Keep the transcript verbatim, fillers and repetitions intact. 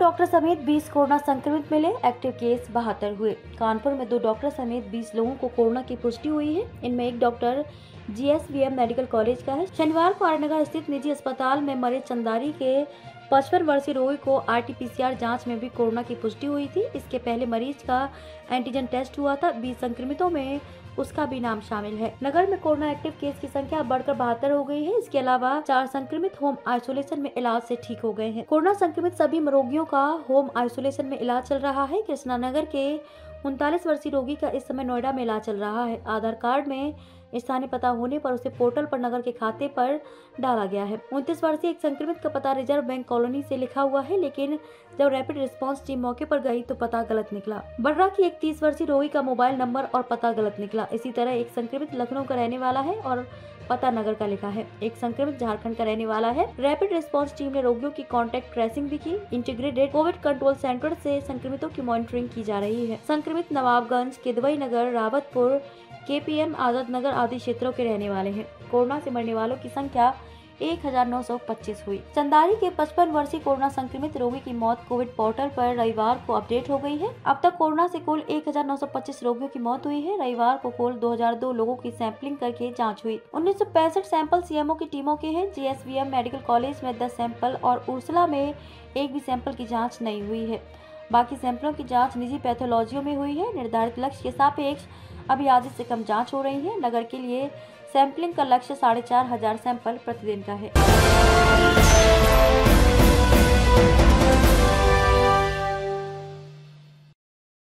Doctor समेत बीस corona संक्रमित मिले, एक्टिव केस बहत्तर हुए। कानपुर में दो डॉक्टर समेत बीस लोगों को कोरोना की पुष्टि हुई है। इनमें एक doctor G S V M medical college का है। शनिवार को आर्यनगर स्थित निजी अस्पताल में मरीज चंदारी के पचपन वर्षीय रोगी को R T P C R जांच में भी कोरोना की पुष्टि हुई थी। इसके पहले मरीज का एंटीजन टेस्ट हुआ था। बीस संक्रमितों में उसका भी नाम शामिल है। नगर में कोरोना एक्टिव केस की संख्या बढ़कर बहत्तर हो गई है। इसके अलावा चार संक्रमित होम आइसोलेशन में इलाज से ठीक हो गए हैं। कोरोना संक्रमित सभी रोगियों का होम आइसोलेशन में इलाज चल रहा है। कृष्णानगर के उनतालीस वर्षीय रोगी का इस समय नोएडा में इलाज चल रहा है। आधार कार्ड में स्थानीय पता होने पर उसे पोर्टल पर नगर के खाते पर डाला गया है। उनतीस वर्षीय एक संक्रमित का पता रिजर्व बैंक कॉलोनी से लिखा हुआ है, लेकिन जब रैपिड रिस्पांस टीम मौके पर गई तो पता गलत निकला। बर्रा की एक तीस वर्षीय रोगी का मोबाइल नंबर और पता गलत निकला। इसी तरह एक संक्रमित लखनऊ का रहने वाला है और पता नगर का लिखा है। एक संक्रमित झारखंड का रहने वाला है। रैपिड रिस्पांस टीम ने रोगियों की कॉन्टैक्ट ट्रेसिंग भी की। इंटीग्रेटेड कोविड कंट्रोल सेंटर से संक्रमितों की मॉनिटरिंग की जा रही है। संक्रमित नवाबगंज, किदवई नगर, रावतपुर, के पी एम, आजाद नगर आदि क्षेत्रों के रहने वाले हैं। कोरोना से मरने वालों की संख्या एक हजार नौ सौ पच्चीस हुई। चंदारी के पचपन वर्षीय कोरोना संक्रमित रोगी की मौत कोविड पोर्टल पर रविवार को अपडेट हो गई है। अब तक कोरोना से कुल एक हजार नौ सौ पच्चीस रोगियों की मौत हुई है। रविवार को कुल दो हजार दो लोगों की सैंपलिंग करके जांच हुई। उन्नीस सौ पैंसठ सैंपल सी एम ओ की टीमों के हैं। G S V M medical college में दस सैंपल और उर्सला में एक भी सैंपल की जाँच नहीं हुई है। बाकी सैंपलों की जाँच निजी पैथोलॉजियों में हुई है। निर्धारित लक्ष्य के सापेक्ष अभी आधे से कम जांच हो रही है। नगर के लिए सैंपलिंग का लक्ष्य साढ़े चार हजार सैंपल प्रतिदिन का है।